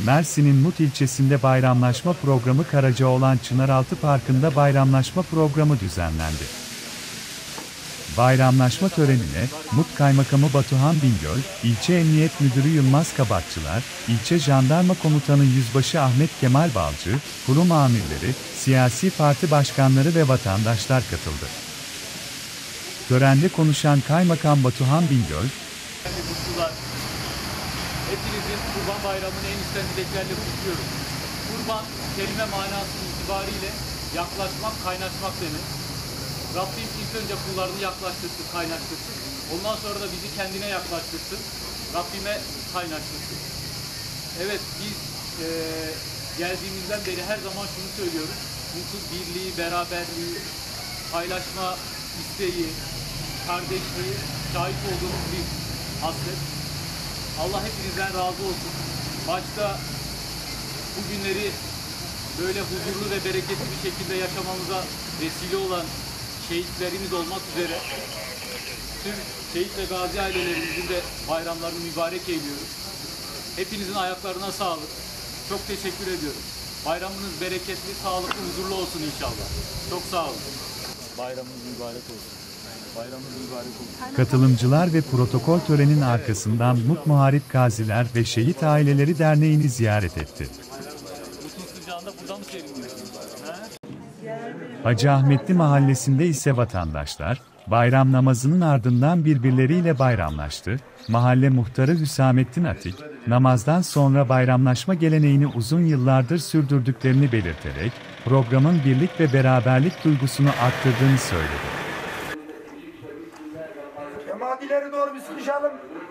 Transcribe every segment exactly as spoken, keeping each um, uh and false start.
Mersin'in Mut ilçesinde bayramlaşma programı Karacaoğlan Çınaraltı Parkı'nda bayramlaşma programı düzenlendi. Bayramlaşma törenine, Mut Kaymakamı Batuhan Bingöl, İlçe Emniyet Müdürü Yılmaz Kabakçılar, İlçe Jandarma Komutanı Yüzbaşı Ahmet Kemal Balcı, kurum amirleri, siyasi parti başkanları ve vatandaşlar katıldı. Törende konuşan Kaymakam Batuhan Bingöl, hepinizin Kurban Bayramı'nı en içten dileklerle kutluyorum. Kurban, kelime manası itibariyle yaklaşmak, kaynaşmak demek. Rabbim ilk önce kullarını yaklaştırsın, kaynaştırsın. Ondan sonra da bizi kendine yaklaştırsın. Rabbime kaynaştırsın. Evet, biz e, geldiğimizden beri her zaman şunu söylüyoruz. Mutlu birliği, beraberliği, paylaşma isteği, kardeşliği şahit olduğumuz bir hasret. Allah hepinizden razı olsun. Başta bu günleri böyle huzurlu ve bereketli bir şekilde yaşamamıza vesile olan şehitlerimiz olmak üzere tüm şehit ve gazi ailelerimizin de bayramlarını mübarek eyliyoruz. Hepinizin ayaklarına sağlık. Çok teşekkür ediyorum. Bayramınız bereketli, sağlıklı, huzurlu olsun inşallah. Çok sağ olun. Bayramınız mübarek olsun. Bayramınız mübarek olsun. Katılımcılar ve protokol törenin arkasından Mut Muharip Gaziler ve Şehit Aileleri Derneği'ni ziyaret etti. Mutlu sıcağında burada mı seriniyorsunuz? Hacı Ahmetli Mahallesi'nde ise vatandaşlar, bayram namazının ardından birbirleriyle bayramlaştı. Mahalle muhtarı Hüsamettin Atik, namazdan sonra bayramlaşma geleneğini uzun yıllardır sürdürdüklerini belirterek, programın birlik ve beraberlik duygusunu arttırdığını söyledi. Cemaatileri doğru bir sıkışalım.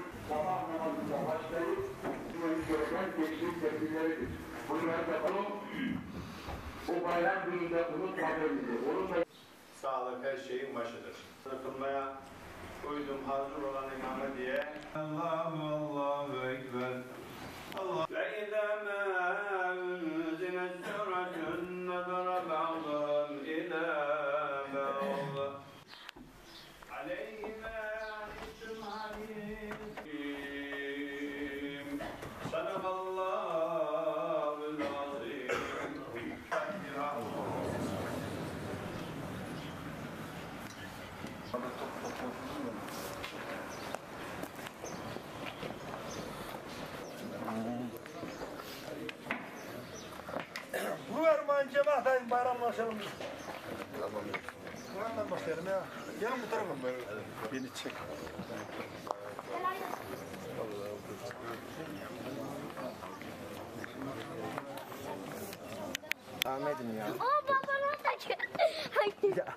Bu bayram gününde unutmamalıyız. Sağlık her şeyin başıdır. Kılmaya uydum hazır olan imamı diye. Allahu Allahu Ekber. Allah. Ve izâ mâ unzilet suratun nazara ba'dhum ilâ ba'd. Aleyhime anitum halim. Sadakallahu l-azim. Bu vermeyin cemaat, bayramlaşalım biz. Tamam. Buradan başlayalım ya. Gelin bu tarafa. Beni çek. Ahmet'im ya. Aa babana da Haydi. Ya.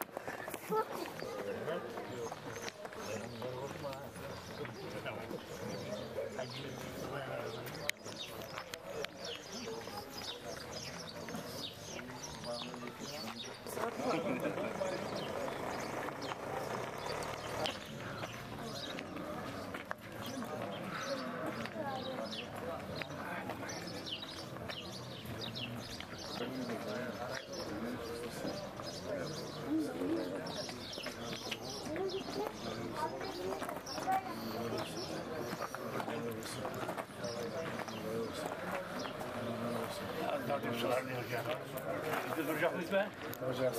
Biz de duracak mıyız be? Duracağız.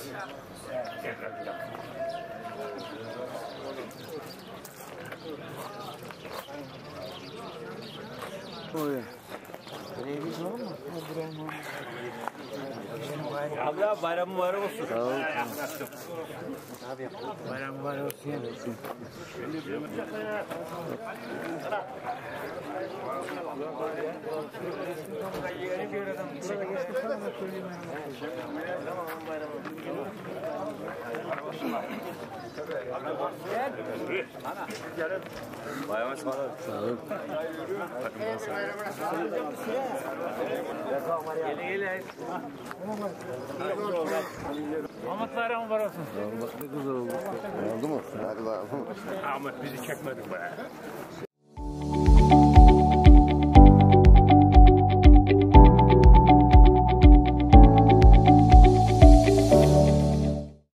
Oy. Neyimiz var mı? Abi abi bayram mübarek olsun. Sağ ol. Abi bayram mübarek olsun ya. Bayram ısmarladık. Sağ ol. Gelin gelin. Ahmet bayram mübarek olsun. Bak ne güzel oldu. Oldu mu? Hadi bakalım. Ahmet bizi çekmedi be.